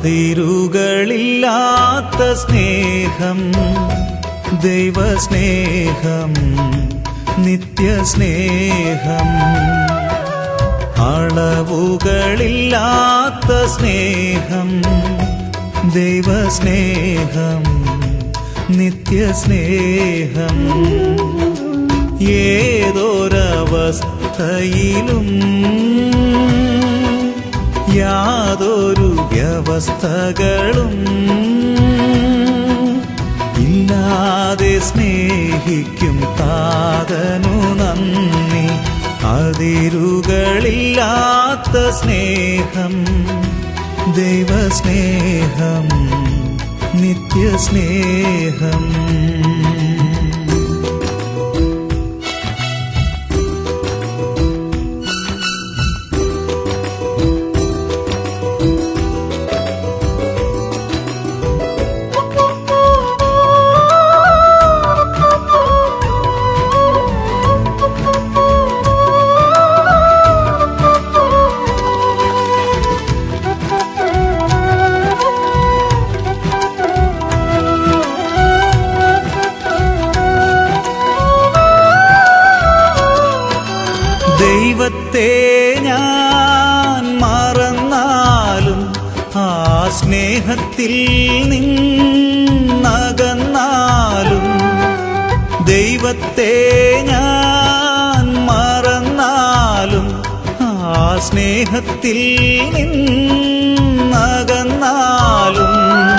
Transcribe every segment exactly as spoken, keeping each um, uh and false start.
അതിരുകളില്ലാത്ത സ്നേഹം ദൈവസ്നേഹം നിത്യസ്നേഹം അളവുകളില്ലാത്ത സ്നേഹം ദൈവസ്നേഹം നിത്യസ്നേഹം ഏതൊരവസ്ഥയിലും യാതൊരു വ്യവസ്ഥകളും ഇല്ലാതെ സ്നേഹിക്കും താതനു നന്ദി. അതിരുകളില്ലാത്ത സ്നേഹം ദൈവസ്നേഹം നിത്യസ്നേഹം. ദൈവത്തെ ഞാൻ മറന്നാലും ആ സ്നേഹത്തിൽ നിന്നകന്നാലും ദൈവത്തെ ഞാൻ മറന്നാലും ആ സ്നേഹത്തിൽ നിന്നകന്നാലും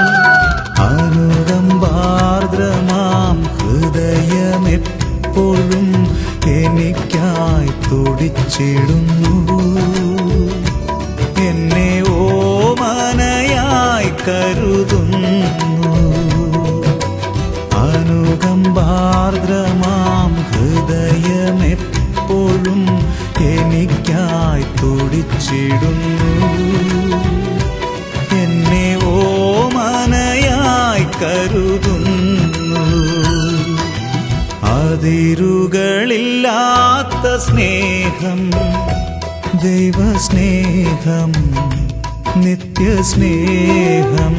അനുകമ്പാർദ്രമാം ഹൃദയമെപ്പോഴും എനിക്കായി തുടിച്ചിടുന്നു. എന്നെ ഓമനയായി കരുതുന്നു. അനുകമ്പാർദ്രമാം ഹൃദയമെപ്പോഴും എനിക്കായി തുടിച്ചിടുന്നു. എന്നെ ഓമനയായി കരുതുന്നു. അതിരുകളില്ലാത്ത സ്നേഹം ദൈവസ്നേഹം നിത്യസ്നേഹം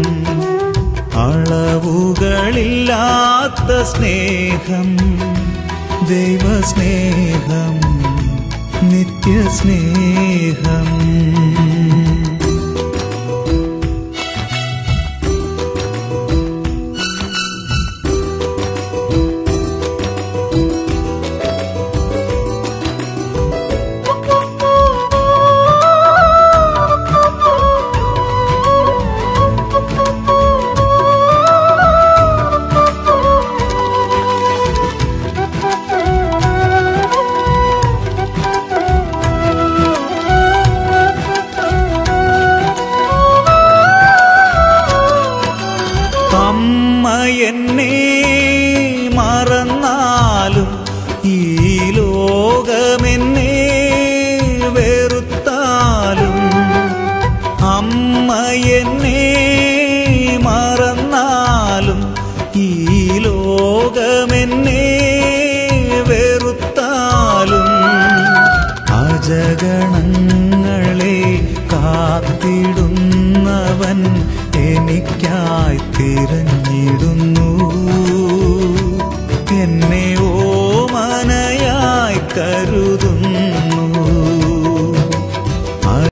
അളവുകളില്ലാത്ത സ്നേഹം ദൈവസ്നേഹം നിത്യസ്നേഹം.